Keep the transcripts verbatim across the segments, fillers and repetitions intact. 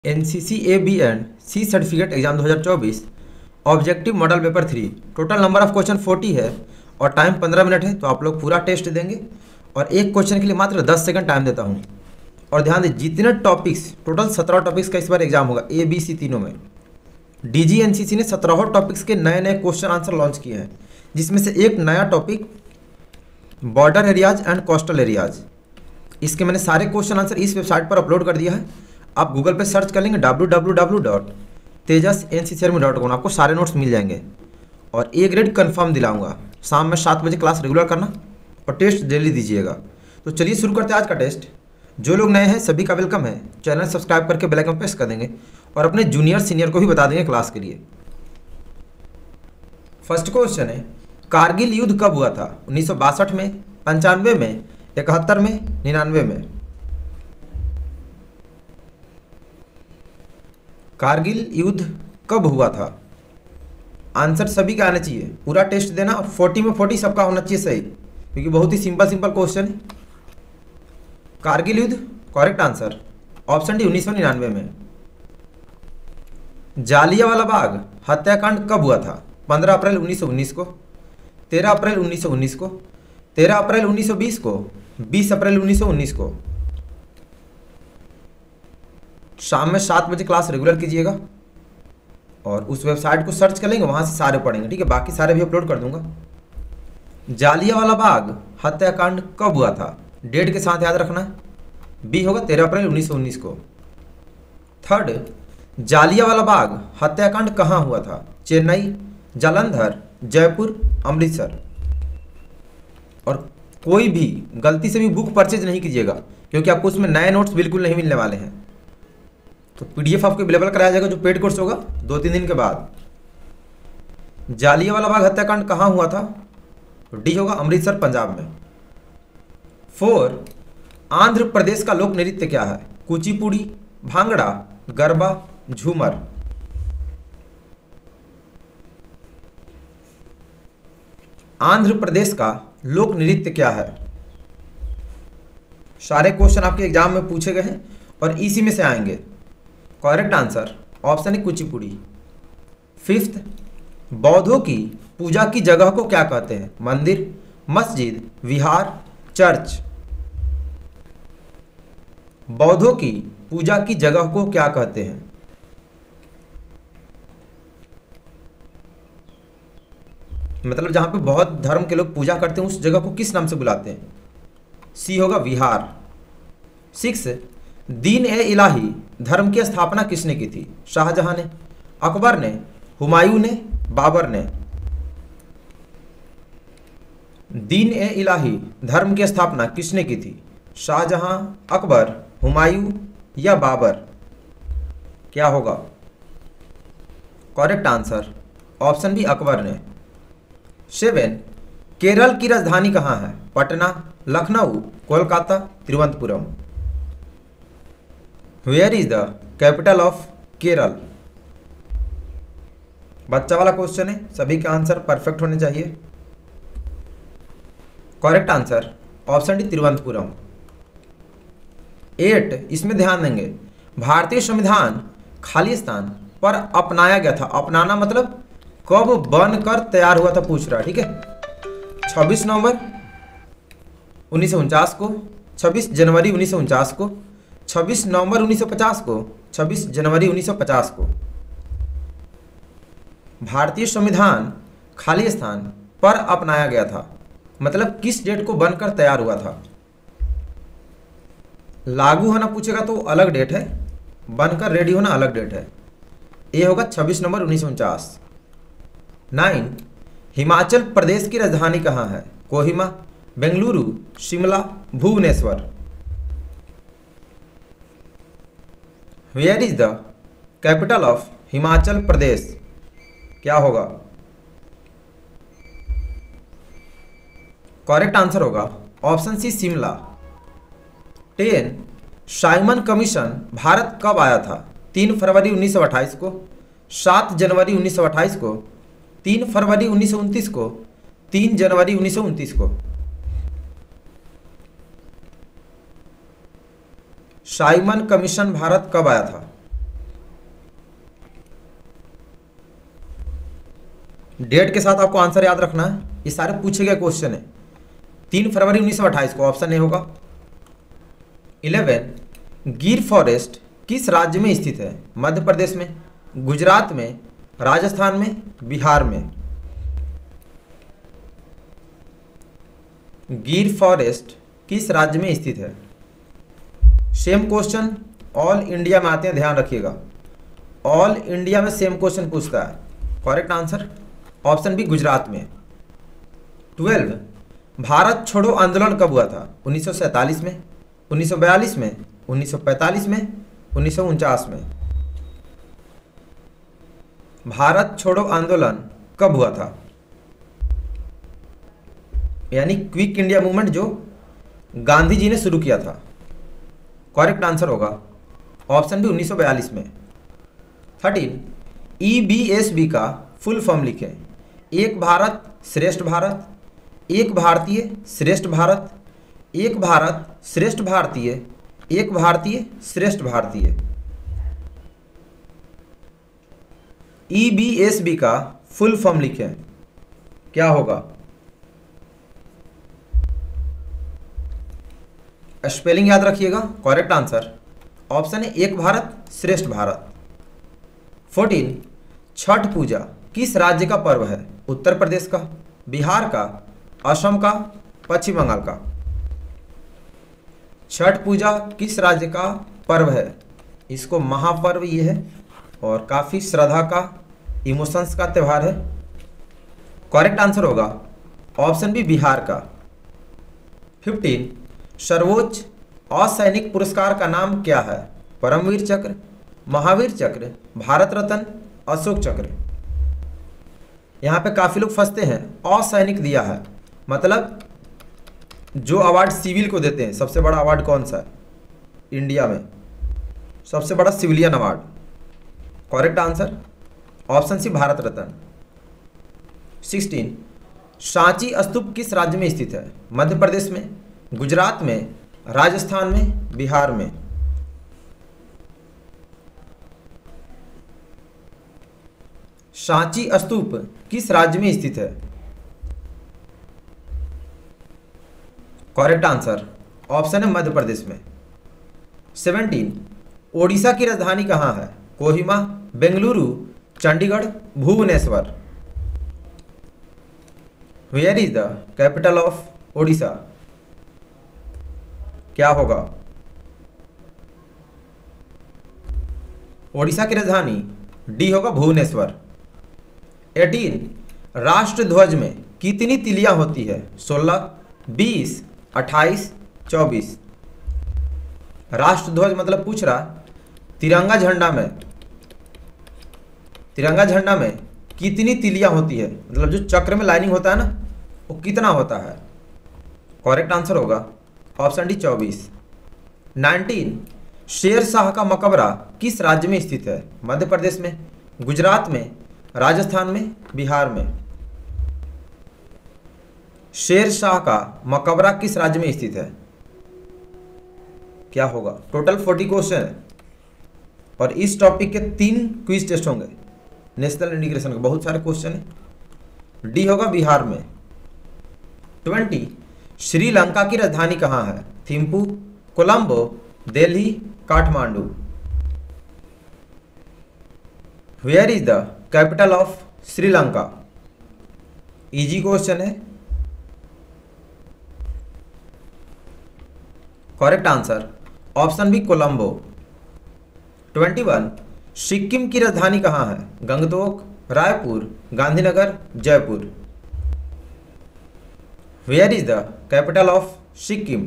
N C C A B and C certificate exam दो हज़ार चौबीस objective model paper three. Total number of question forty है और time पंद्रह minute है, तो आप लोग पूरा टेस्ट देंगे और एक क्वेश्चन के लिए मात्र दस सेकंड टाइम देता हूँ। और ध्यान दें, जितने टॉपिक्स, टोटल सत्रह टॉपिक्स का इस बार एग्जाम होगा ए बी सी तीनों में। D G N C C ने सत्रह टॉपिक्स के नए नए क्वेश्चन आंसर लॉन्च किए हैं, जिसमें से एक नया topic border areas and coastal areas. इसके मैंने सारे क्वेश्चन आंसर इस वेबसाइट पर अपलोड कर दिया है। आप गूगल पे सर्च कर लेंगे W W W dot Tejas N C C army dot com, आपको सारे नोट्स मिल जाएंगे। और ए ग्रेड कन्फर्म दिलाऊंगा। शाम में सात बजे क्लास रेगुलर करना और टेस्ट डेली दीजिएगा। तो चलिए शुरू करते हैं आज का टेस्ट। जो लोग नए हैं सभी का वेलकम है। चैनल सब्सक्राइब करके बेल आइकन प्रेस कर देंगे और अपने जूनियर सीनियर को भी बता देंगे क्लास के लिए। फर्स्ट क्वेश्चन है, कारगिल युद्ध कब हुआ था? उन्नीस सौ बासठ में, पंचानवे में, इकहत्तर में, निन्यानवे में? कारगिल युद्ध कब हुआ था? आंसर सभी का आना चाहिए, पूरा टेस्ट देना। फोर्टी में फोर्टी सबका होना चाहिए सही, क्योंकि बहुत ही सिंपल सिंपल क्वेश्चन है। कारगिल युद्ध करेक्ट आंसर ऑप्शन डी उन्नीस सौ निन्यानवे में। जालियांवाला बाग हत्याकांड कब हुआ था? पंद्रह अप्रैल उन्नीस सौ उन्नीस को, तेरह अप्रैल उन्नीस सौ उन्नीस को, तेरह अप्रैल उन्नीस सौ बीस को, बीस अप्रैल उन्नीस सौ उन्नीस को? शाम में सात बजे क्लास रेगुलर कीजिएगा और उस वेबसाइट को सर्च कर लेंगे, वहां से सारे पढ़ेंगे, ठीक है। बाकी सारे भी अपलोड कर दूंगा। जालियांवाला बाग हत्याकांड कब हुआ था? डेट के साथ याद रखना है। बी होगा तेरह अप्रैल उन्नीस सौ उन्नीस को। थर्ड, जालियांवाला बाग हत्याकांड कहाँ हुआ था? चेन्नई, जालंधर, जयपुर, अमृतसर? और कोई भी गलती से भी बुक परचेज नहीं कीजिएगा, क्योंकि आपको उसमें नए नोट्स बिल्कुल नहीं मिलने वाले हैं। तो पीडीएफ आपको अवेलेबल कराया जाएगा, जो पेड कोर्स होगा दो तीन दिन के बाद। जालियांवाला बाग हत्याकांड कहाँ हुआ था? डी होगा अमृतसर, पंजाब में। फोर, आंध्र प्रदेश का लोक नृत्य क्या है? कुचिपुड़ी, भांगड़ा, गरबा, झूमर? आंध्र प्रदेश का लोक नृत्य क्या है? सारे क्वेश्चन आपके एग्जाम में पूछे गए हैं और इसी में से आएंगे। करेक्ट आंसर ऑप्शन है कुचिपुड़ी। फिफ्थ, बौद्धों की पूजा की जगह को क्या कहते हैं? मंदिर, मस्जिद, विहार, चर्च? बौद्धों की पूजा की जगह को क्या कहते हैं? मतलब जहां पे बौद्ध धर्म के लोग पूजा करते हैं उस जगह को किस नाम से बुलाते हैं? सी होगा विहार। सिक्स, दीन ए इलाही धर्म की स्थापना किसने की थी? शाहजहां ने, अकबर ने, हुमायूं ने, बाबर ने? दीन ए इलाही धर्म की स्थापना किसने की थी? शाहजहां, अकबर, हुमायूं या बाबर? क्या होगा? Correct answer option B Akbar ने। सेवन, केरल की राजधानी कहाँ है? Patna, Lucknow, Kolkata, Thiruvananthapuram? Where is the capital of Kerala? बच्चा वाला क्वेश्चन है, सभी के आंसर परफेक्ट होने चाहिए। Correct answer option D Thiruvananthapuram. Eight, इसमें ध्यान देंगे, भारतीय संविधान खालिस्तान पर अपनाया गया था। अपनाना मतलब कब बनकर तैयार हुआ था पूछ रहा है, ठीक है। छब्बीस नवंबर उन्नीस सौ उनचास को, छब्बीस जनवरी उन्नीस सौ उनचास को, छब्बीस नवंबर उन्नीस सौ पचास को, छब्बीस जनवरी उन्नीस सौ पचास को? भारतीय संविधान खालिस्तान पर अपनाया गया था मतलब किस डेट को बनकर तैयार हुआ था? लागू होना पूछेगा तो अलग डेट है, बनकर रेडी होना अलग डेट है। ये होगा छब्बीस नवंबर उन्नीस सौ उनचास। नाइन, हिमाचल प्रदेश की राजधानी कहाँ है? Kohima, Bengaluru, Shimla, Bhubaneswar? Where is the capital of Himachal Pradesh? क्या होगा? करेक्ट आंसर होगा option C Shimla. Ten, Simon commission Bharat कब आया था? तीन फरवरी उन्नीस सौ अट्ठाईस को, सात जनवरी उन्नीस सौ अट्ठाईस को, तीन फरवरी उन्नीस सौ उनतीस को, तीन जनवरी उन्नीस सौ उनतीस को? साइमन कमीशन भारत कब आया था? डेट के साथ आपको आंसर याद रखना है, ये सारे पूछे गए क्वेश्चन है। तीन फरवरी उन्नीस सौ अट्ठाईस को ऑप्शन ए होगा। इलेवन, गिर फॉरेस्ट किस राज्य में स्थित है? मध्य प्रदेश में, गुजरात में, राजस्थान में, बिहार में। गिर फॉरेस्ट किस राज्य में स्थित है? सेम क्वेश्चन ऑल इंडिया में आते हैं, ध्यान रखिएगा। ऑल इंडिया में सेम क्वेश्चन पूछता है। Correct answer option B, Gujarat में। ट्वेल्व, भारत छोड़ो आंदोलन कब हुआ था? उन्नीस सौ सैंतालीस में, उन्नीस सौ बयालीस में, उन्नीस सौ पैंतालीस में, उन्नीस सौ उनचास में। भारत छोड़ो आंदोलन कब हुआ था? यानी क्विक इंडिया मूवमेंट जो गांधी जी ने शुरू किया था। करेक्ट आंसर होगा ऑप्शन बी, उन्नीस सौ बयालीस में। Thirteen, E B S B का फुल फॉर्म लिखें। एक भारत श्रेष्ठ भारत, एक भारतीय श्रेष्ठ भारत, एक भारत श्रेष्ठ भारतीय, एक भारतीय श्रेष्ठ भारतीय। ई बी एस बी का फुल फॉर्म लिखें, क्या होगा? स्पेलिंग याद रखिएगा। करेक्ट आंसर ऑप्शन है एक भारत श्रेष्ठ भारत। फोर्टीन, छठ पूजा किस राज्य का पर्व है? उत्तर प्रदेश का, बिहार का, असम का, पश्चिम बंगाल का। छठ पूजा किस राज्य का पर्व है? इसको महापर्व ये है और काफ़ी श्रद्धा का, इमोशंस का त्यौहार है। करेक्ट आंसर होगा ऑप्शन बी, बिहार का। फिफ्टीन, सर्वोच्च असैनिक पुरस्कार का नाम क्या है? परमवीर चक्र, महावीर चक्र, भारत रत्न, अशोक चक्र। यहाँ पे काफ़ी लोग फंसते हैं। असैनिक दिया है मतलब जो अवार्ड सिविल को देते हैं। सबसे बड़ा अवार्ड कौन सा है इंडिया में? सबसे बड़ा civilian award. Correct answer option C, Bharat Ratna. Sixteen, Sanchi stupa किस राज्य में स्थित है? मध्य प्रदेश में, गुजरात में, राजस्थान में, बिहार में। सांची स्तूप किस राज्य में स्थित है? करेक्ट आंसर ऑप्शन है मध्य प्रदेश में। सेवेंटीन, ओडिशा की राजधानी कहाँ है? Kohima, Bengaluru, Chandigarh, Bhubaneswar. Where is the capital of Odisha? क्या होगा? ओडिशा की राजधानी डी होगा, भुवनेश्वर। एटीन, राष्ट्र ध्वज में कितनी तिलियां होती है? सोलह, बीस, अट्ठाईस, चौबीस। राष्ट्र ध्वज मतलब पूछ रहा तिरंगा झंडा में तिरंगा झंडा में कितनी तिलियां होती है, मतलब जो चक्र में लाइनिंग होता है ना, वो कितना होता है? करेक्ट आंसर होगा ऑप्शन डी, चौबीस। नाइनटीन, शेर शाह का मकबरा किस राज्य में स्थित है? मध्य प्रदेश में, गुजरात में, राजस्थान में, बिहार में। शेर शाह का मकबरा किस राज्य में स्थित है? क्या होगा? टोटल फोर्टी क्वेश्चन है और इस टॉपिक के तीन क्विज टेस्ट होंगे। नेशनल इंटीग्रेशन के बहुत सारे क्वेश्चन है। डी होगा, बिहार में। ट्वेंटी, श्रीलंका की राजधानी कहाँ है? Thimphu, Colombo, Delhi, Kathmandu. Where is the capital of Sri Lanka? Easy question है। Correct answer option B, Colombo. Twenty one, Sikkim की राजधानी कहाँ है? Gangtok, Raipur, Gandhinagar, Jaipur. Where is the capital of Sikkim?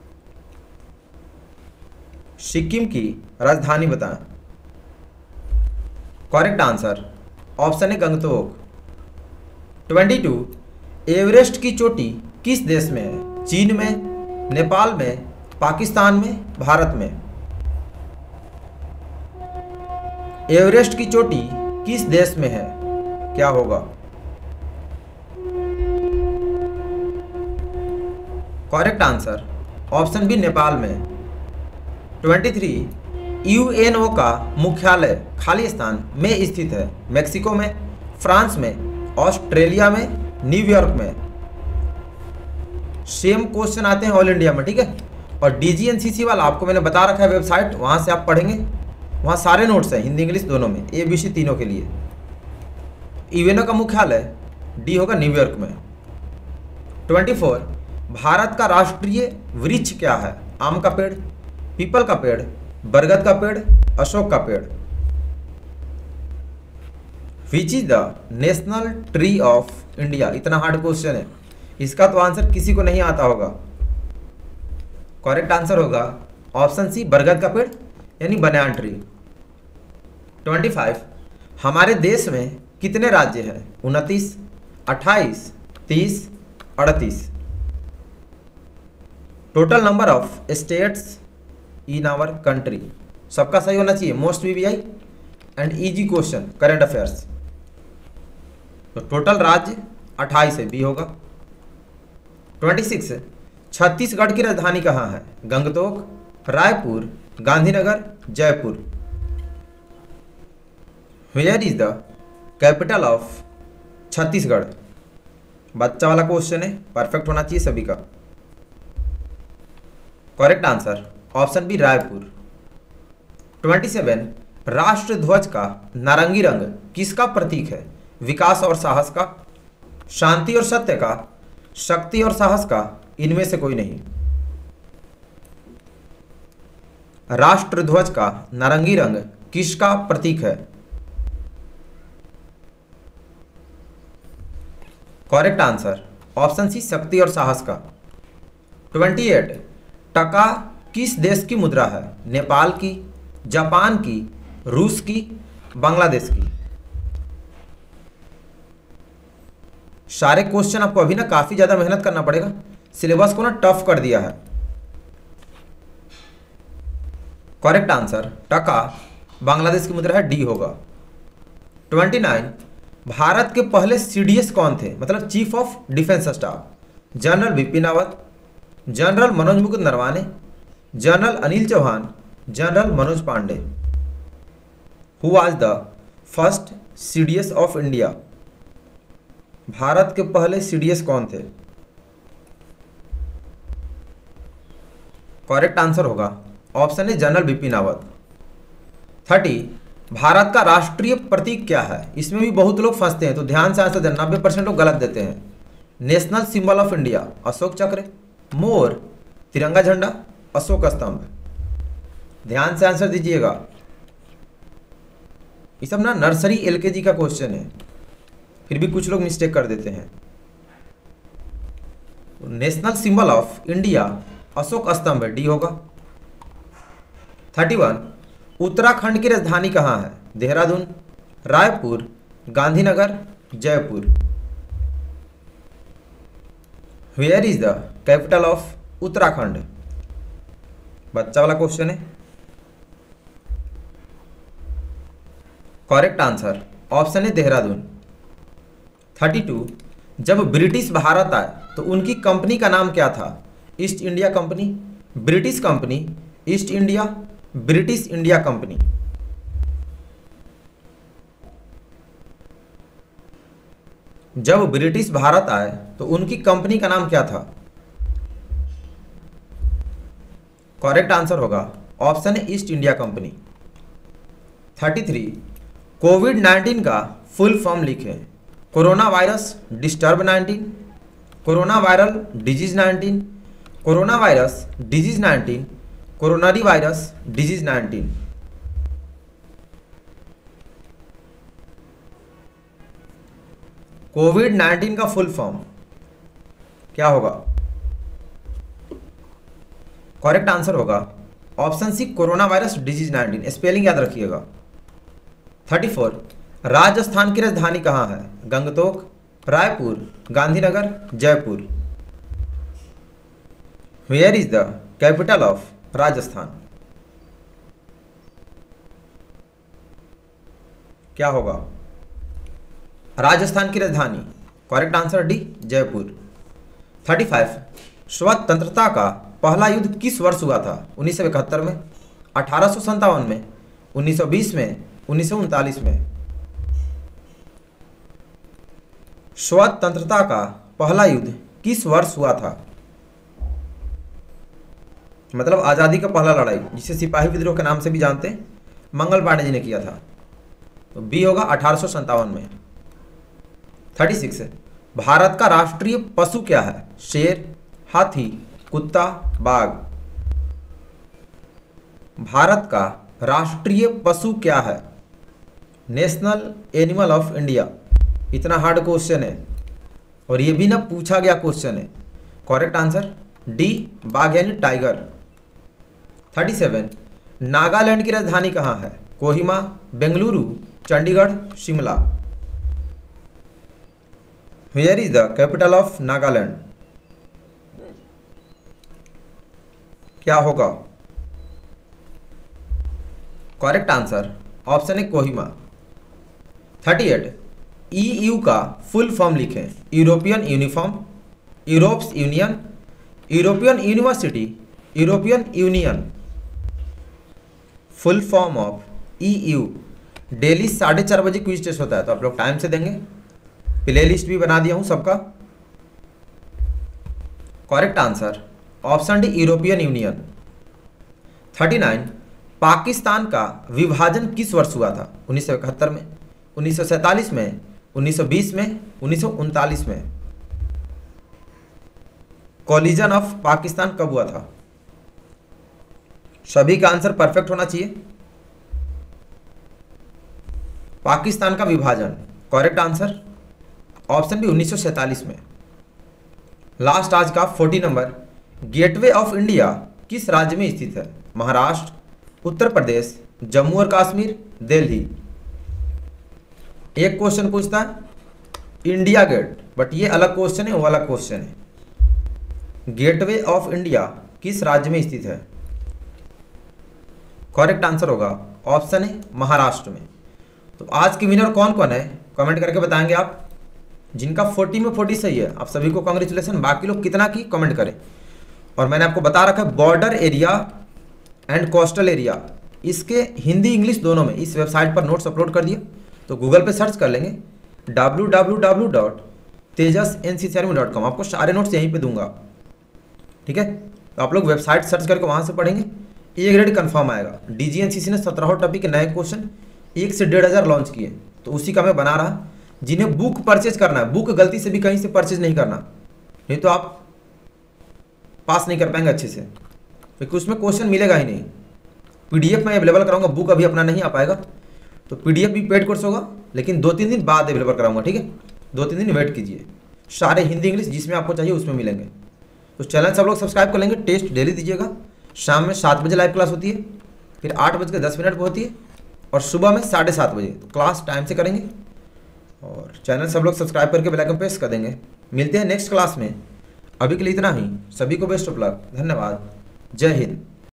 Sikkim की राजधानी बताएं। करेक्ट आंसर ऑप्शन है, गंगटोक। ट्वेंटी टू, एवरेस्ट की चोटी किस देश में है? चीन में, नेपाल में, पाकिस्तान में, भारत में। एवरेस्ट की चोटी किस देश में है? क्या होगा? Correct answer option B, Nepal में। Twenty three, U N O का मुख्यालय खालिस्तान में स्थित है? मेक्सिको में, फ्रांस में, ऑस्ट्रेलिया में, न्यूयॉर्क में। सेम क्वेश्चन आते हैं ऑल इंडिया में, ठीक है। और डीजीएनसीसी वाला आपको मैंने बता रखा है वेबसाइट, वहाँ से आप पढ़ेंगे, वहाँ सारे नोट्स हैं हिंदी इंग्लिश दोनों में, ए बी सी तीनों के लिए। यूएनओ का मुख्यालय डी होगा न्यूयॉर्क में। ट्वेंटी फोर भारत का राष्ट्रीय वृक्ष क्या है? आम का पेड़, पीपल का पेड़, बरगद का पेड़, अशोक का पेड़। Which is the national tree of India? इतना हार्ड क्वेश्चन है, इसका तो आंसर किसी को नहीं आता होगा। करेक्ट आंसर होगा ऑप्शन सी, बरगद का पेड़ यानी बनियान ट्री। ट्वेंटी फाइव हमारे देश में कितने राज्य हैं? उनतीस, अट्ठाईस, तीस, अड़तीस। Total number of states in our country. सबका सही होना चाहिए, most VVI and easy question, current affairs. तो टोटल राज्य अट्ठाईस है, बी होगा। ट्वेंटी सिक्स छत्तीसगढ़ की राजधानी कहाँ है? Gangtok, Raipur, Gandhinagar, Jaipur. Where is the capital of Chhattisgarh? बच्चा वाला क्वेश्चन है, परफेक्ट होना चाहिए सभी का। Correct answer option B, Raipur. Twenty seven राष्ट्र ध्वज का नारंगी रंग किसका प्रतीक है? विकास और साहस का, शांति और सत्य का, शक्ति और साहस का, इनमें से कोई नहीं। राष्ट्र ध्वज का नारंगी रंग किसका प्रतीक है? करेक्ट आंसर ऑप्शन सी, शक्ति और साहस का। ट्वेंटी एट टका किस देश की मुद्रा है? नेपाल की, जापान की, रूस की, बांग्लादेश की। सारे क्वेश्चन आपको अभी ना काफी ज्यादा मेहनत करना पड़ेगा, सिलेबस को ना टफ कर दिया है। करेक्ट आंसर टका बांग्लादेश की मुद्रा है, डी होगा। ट्वेंटी नाइन भारत के पहले सीडीएस कौन थे? मतलब chief of defence staff. General Bipin Rawat, general Manoj Mukund Naravane, general Anil Chauhan, general Manoj Pande. Who was the first CDS of India? Bharat के पहले सीडीएस कौन थे? करेक्ट आंसर होगा ऑप्शन है, जनरल बिपिन रावत। थर्टी भारत का राष्ट्रीय प्रतीक क्या है? इसमें भी बहुत लोग फंसते हैं, तो ध्यान से आंसर देना, नब्बे परसेंट लोग गलत देते हैं। National symbol of India Ashok Chakra, मोर, तिरंगा झंडा, अशोक स्तंभ। ध्यान से आंसर दीजिएगा, ये सब ना नर्सरी एलकेजी का क्वेश्चन है, फिर भी कुछ लोग मिस्टेक कर देते हैं। National symbol of India Ashok Stambh है, डी होगा। थर्टी वन उत्तराखंड की राजधानी कहाँ है? Dehradun, Raipur, Gandhinagar, Jaipur. Where is the capital of Uttarakhand? बच्चा वाला क्वेश्चन है। करेक्ट आंसर ऑप्शन है, देहरादून। थर्टी टू जब ब्रिटिश भारत आए तो उनकी कंपनी का नाम क्या था? East India company, British company, East India, British India company. जब ब्रिटिश भारत आए तो उनकी कंपनी का नाम क्या था? करेक्ट आंसर होगा ऑप्शन है, East India company. Thirty three covid nineteen का फुल फॉर्म लिखें। Corona virus disturb nineteen, corona viral disease nineteen, corona virus disease nineteen, coronary virus disease nineteen. Covid nineteen का full form क्या होगा? Correct answer होगा option C, corona virus disease nineteen. Spelling याद रखिएगा। Thirty four Rajasthan की राजधानी कहाँ है? Gangtok, Raipur, Gandhinagar, Jaipur. Where is the capital of Rajasthan? क्या होगा राजस्थान की राजधानी? Correct answer D, Jaipur. Thirty five स्वतंत्रता का पहला युद्ध किस वर्ष हुआ था? उन्नीस सौ इकहत्तर में, अठारह सौ संतावन में, उन्नीस सौ बीस में, उन्नीस सौ उनतालीस में। स्वतंत्रता का पहला युद्ध किस वर्ष हुआ था? मतलब आज़ादी का पहला लड़ाई, जिसे सिपाही विद्रोह के नाम से भी जानते हैं, मंगल पांडे जी ने किया था। तो बी होगा अठारह सौ संतावन में। थर्टी सिक्स है, भारत का राष्ट्रीय पशु क्या है? शेर, हाथी, कुत्ता, बाघ। भारत का राष्ट्रीय पशु क्या है? National animal of India. इतना हार्ड क्वेश्चन है और ये भी ना पूछा गया क्वेश्चन है। करेक्ट आंसर डी, बाघ यानी टाइगर। थर्टी सेवन, नागालैंड की राजधानी कहाँ है? Kohima, Bengaluru, Chandigarh, Shimla. Where is the capital of Nagaland? क्या होगा? करेक्ट आंसर ऑप्शन है कोहिमा। थर्टी एट, ईयू का फुल फॉर्म लिखें। European uniform, Europe's union, European university, European union. Full form of EU. Daily साढ़े चार बजे क्विज टेस्ट होता है, तो आप लोग टाइम से देंगे। प्ले लिस्ट भी बना दिया हूं सबका। Correct answer option D, European union. Thirty nine, Pakistan का विभाजन किस वर्ष हुआ था? उन्नीस सौ इकहत्तर में, उन्नीस सौ सैंतालीस में, उन्नीस सौ बीस में, उन्नीस सौ उनतालीस में। कोलिजन ऑफ पाकिस्तान कब हुआ था? सभी का आंसर परफेक्ट होना चाहिए। पाकिस्तान का विभाजन, करेक्ट आंसर ऑप्शन बी, उन्नीस सौ सैंतालीस में। लास्ट आज का फोर्टी नंबर, गेटवे ऑफ इंडिया किस राज्य में स्थित है? महाराष्ट्र, उत्तर प्रदेश, जम्मू और कश्मीर, दिल्ली। एक क्वेश्चन पूछता है इंडिया गेट, बट ये अलग क्वेश्चन है, वो अलग क्वेश्चन है। गेटवे ऑफ इंडिया किस राज्य में स्थित है? करेक्ट आंसर होगा ऑप्शन है महाराष्ट्र में। तो आज के विनर कौन कौन है कमेंट करके बताएंगे आप। जिनका फोर्टी में फोर्टी सही है, आप सभी को कांग्रेचुलेसन। बाकी लोग कितना की कमेंट करें। और मैंने आपको बता रखा है border area and coastal area, इसके हिंदी इंग्लिश दोनों में इस वेबसाइट पर नोट्स अपलोड कर दिए। तो गूगल पे सर्च कर लेंगे W W W dot Tejas N C C army dot com. आपको सारे नोट्स यहीं पे दूंगा, ठीक है। तो आप लोग वेबसाइट सर्च करके वहाँ से पढ़ेंगे। ए ग्रेड कन्फर्म आएगा। D G N C C ने सत्रह टॉपिक के नए क्वेश्चन एक से डेढ़ हज़ार लॉन्च किए, तो उसी का मैं बना रहा। जिन्हें बुक परचेज करना है, बुक गलती से भी कहीं से परचेज नहीं करना, नहीं तो आप पास नहीं कर पाएंगे अच्छे से, क्योंकि उसमें क्वेश्चन मिलेगा ही नहीं। पीडीएफ में अवेलेबल कराऊंगा, बुक अभी अपना नहीं आ पाएगा। तो पीडीएफ भी पेड कोर्स होगा, लेकिन दो तीन दिन बाद अवेलेबल कराऊंगा, ठीक है। दो तीन दिन वेट कीजिए। सारे हिंदी इंग्लिश जिसमें आपको चाहिए उसमें मिलेंगे। तो चैनल सब लोग सब्सक्राइब कर लेंगे। टेस्ट डेली दीजिएगा। शाम में सात बजे लाइव क्लास होती है, फिर आठ बज के दस मिनट पर होती है, और सुबह में साढ़े सात बजे। तो क्लास टाइम से करेंगे। और चैनल सब लोग सब्सक्राइब करके बेल आइकन प्रेस कर देंगे। मिलते हैं नेक्स्ट क्लास में। अभी के लिए इतना ही। सभी को बेस्ट ऑफ लक। धन्यवाद। जय हिंद।